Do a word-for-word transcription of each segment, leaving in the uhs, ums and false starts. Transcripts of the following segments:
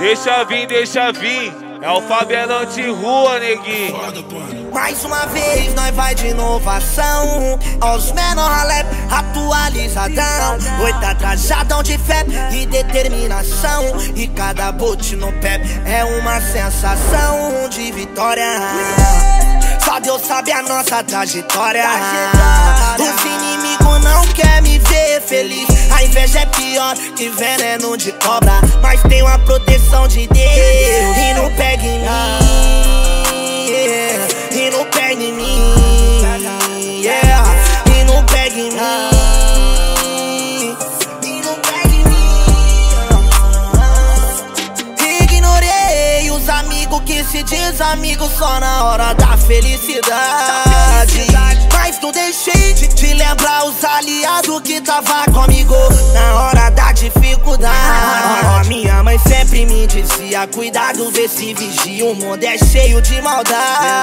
Deixa vir, deixa vir. É o favelão de rua, neguinho. Mais uma vez nós vai de inovação. Aos menor rap, atualizadão. Oi, tá trajadão de fé e determinação. E cada bote no pé é uma sensação de vitória. Só Deus sabe a nossa trajetória. Os inimigos não querem me ver feliz. A inveja é pior que veneno de cobra. Mas tem uma proteção de Deus. E não pega em mim, yeah. E não pega em mim, yeah. E não pega em mim. E não pega em mim. Ignorei os amigos que se diz amigo só na hora da felicidade. Mas não deixei de te lembrar os aliados que tava comigo na hora da dificuldade. Oh, minha mãe sempre me dizia: cuidado, vê se vigia, o mundo é cheio de maldade.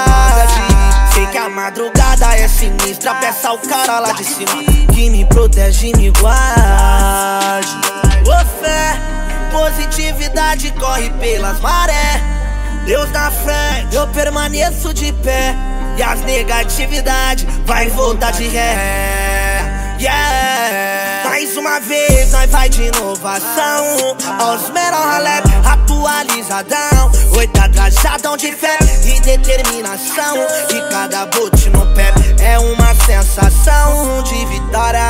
Sei que a madrugada é sinistra, peça ao cara lá de cima que me protege e me guarde. Ô fé, positividade corre pelas marés. Deus na frente, eu permaneço de pé. E as negatividades vai voltar de ré, yeah. Mais uma vez nós vai de inovação. Aos menor rap, atualizadão. Oi, tá trajadão de fé e determinação. E cada bote no pé é uma sensação de vitória.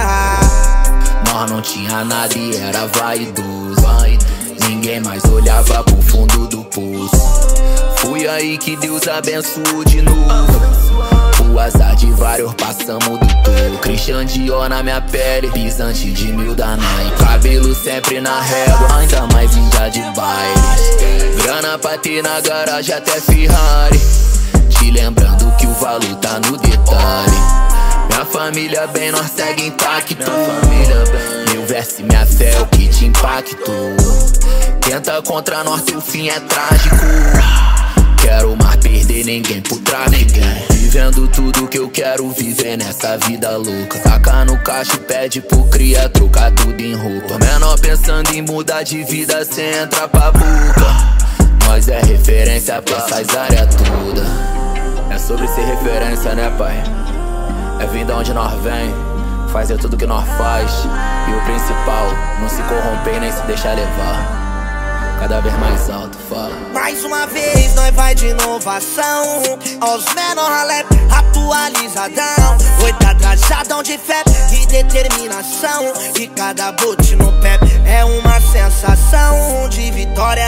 Nós não tinha nada e era vaidoso. Ninguém mais olhava pro fundo do poço. Fui aí que Deus abençoou de novo. O azar de vários passamos do touro. Christian Dior na minha pele, pisante de mil da Nike. Cabelo sempre na régua, ainda mais em dia de baile. Grana pra ter na garagem até Ferrari. Te lembrando que o valor tá no detalhe. Minha família bem, nós segue intacto. Meu verso e minha fé é o que te impactou. Tenta contra nós, teu fim é trágico. Quero mais perder ninguém por tráfico. Vivendo tudo que eu quero viver nessa vida louca. Saca no caixa e pede pro cria trocar tudo em roupa. Menor pensando em mudar de vida, cê entra pra boca. Nós é referência pra essas áreas todas. É sobre ser referência, né, pai? É vir de onde nós vem, fazer tudo que nós faz. E o principal, não se corromper nem se deixar levar. Cada vez mais alto, fala. Mais uma vez nós vai de inovação. Aos menor rap, atualizadão. Oi, tá trajadão de fé e determinação. E cada bote no pé é uma sensação de vitória.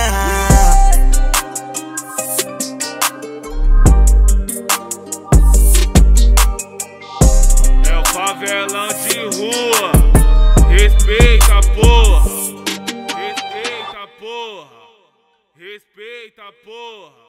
É o favelão de rua. Respeita, porra. Respeita, porra.